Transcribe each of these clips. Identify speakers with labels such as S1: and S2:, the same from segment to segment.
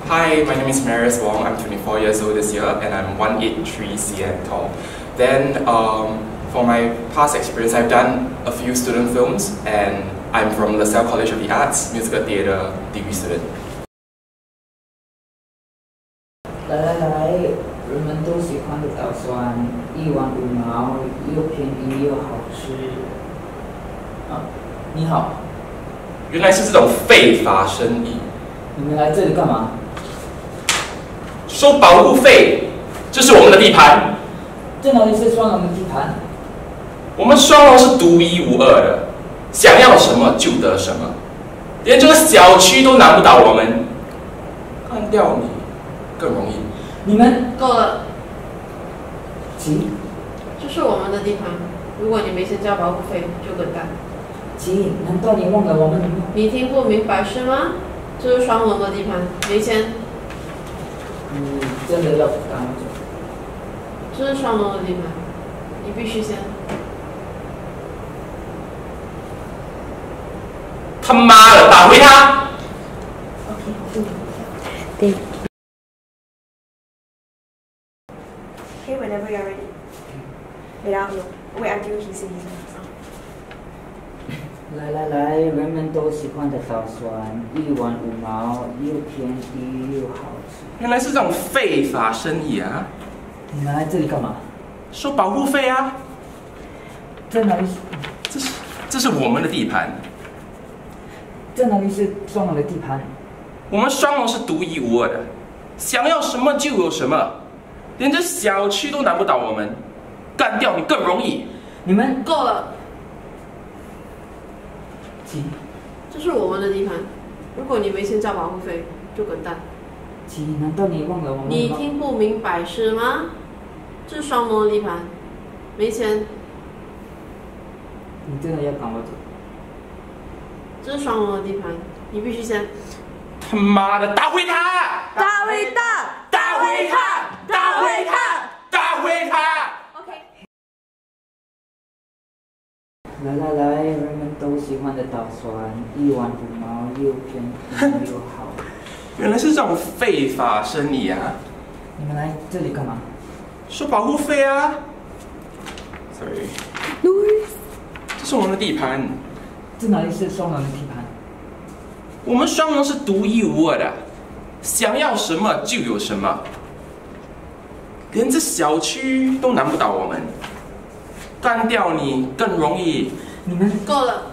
S1: Hi, my name is Marius Wong. I'm 24 years old this year and I'm 183 cm tall. Then, for my past experience, I've done a few student films and I'm from LaSalle College of the Arts, musical theatre degree student.
S2: 来，人们都喜欢的早餐，一碗5毛，又便宜又好吃。你好，
S1: 原来是这种废法生意。
S2: 你们来这里干嘛？
S1: 收保护费，这是我们的地盘。
S2: 这哪里是双龙的地盘？
S1: 我们双龙是独一无二的，想要什么就得什么，连这个小区都难不倒我们。干掉你更容易。
S2: 你们
S3: 够了，
S2: 急
S3: 这是我们的地盘。如果你没钱交保护费，就滚蛋。
S2: 急，难道你忘了我们？
S3: 你听不明白是吗？这是双龙的地盘，没钱。
S2: 你真的要赶我走？
S3: 这是双龙的地盘，你必须先。
S1: 他妈的，打回他！
S4: 对。
S5: Okay, whenever you're ready. Wait until he says.
S2: 来，人们都喜欢的早餐，一碗5毛，又便宜又好吃。
S1: 原来是这种废法生意啊！
S2: 你们来这里干嘛？
S1: 收保护费啊！
S2: 这哪里？
S1: 这是我们的地盘。
S2: 这哪里是双龙的地盘？
S1: 我们双龙是独一无二的，想要什么就有什么，连这小区都难不倒我们，干掉你更容易。
S2: 你们
S3: 够了，
S2: 急
S3: 这是我们的地盘。如果你没钱交保护费，就滚蛋。
S2: 急，难道你忘了我们？
S3: 你听不明白是吗？这是双龙的地盘，没钱。
S2: 你真的要赶我走？
S3: 这是双龙的地盘，你必须先。
S1: 他妈的，打回他！
S5: 打回他！
S1: 打回他！打回他！打回他！
S5: OK。
S2: 来，人们都喜欢的早餐，一碗5毛，又便宜又好。
S1: 原来是这种废法生意啊！
S2: 你们来这里干嘛？
S1: 收保护费啊 ！Sorry， 这是我们的地盘。
S2: 这哪里是双龙的地盘？
S1: 我们双龙是独一无二的，想要什么就有什么，连这小区都难不倒我们，干掉你更容易。
S2: 你们
S3: 够了，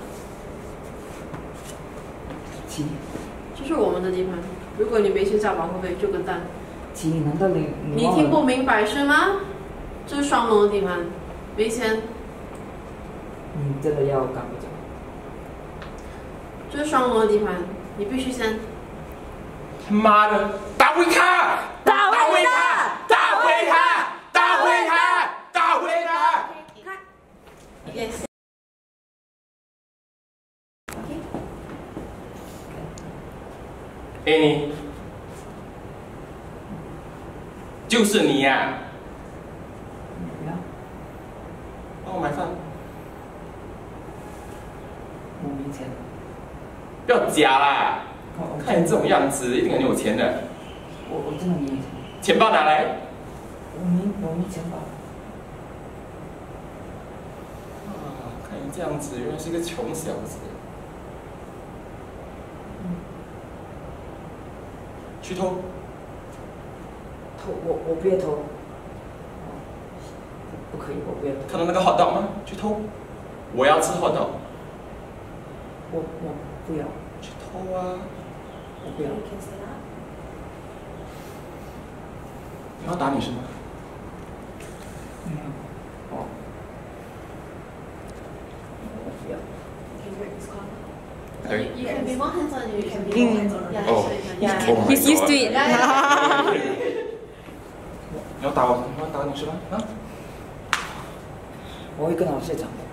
S2: 急
S3: 这是我们的地盘。如果你没钱交保护费，就滚蛋。
S2: 急，难道你
S3: 你听不明白是吗？这是双龙的地盘，没钱。
S2: 你真的要赶我走？
S3: 这是双龙的地盘，你必须先。
S1: 他妈的，打回他！
S5: 打回他！
S1: 打回他！打回他！打回他！
S3: Yes。
S1: 哎你，就是你呀、
S2: 不要，
S1: 帮我买饭。
S2: 我没钱。
S1: 不要假啦！
S2: 我
S1: 看你这种样子，一定很有钱的。
S2: 我真的没钱。
S1: 钱包拿来。
S2: 我没钱包。
S1: 看你这样子，原来是一个穷小子。去偷。
S2: 偷我不要偷。不可以，我不要偷。
S1: 看到那个 hot dog 吗？去偷。我要吃 hot dog。
S2: 我不要。
S1: 去偷啊！
S2: 我不要。
S1: 你要打你是吗？
S2: 没有。
S1: 哦。
S2: 我不要。
S1: 对。
S3: You can be more hands-on. You can be
S4: more
S3: hands-on. Yeah,
S1: Oh.
S3: yeah.
S1: Oh my
S4: He's used to
S1: God.
S4: it.
S1: 你要打我？你要打你是吗？啊？
S2: 我会跟老师讲的。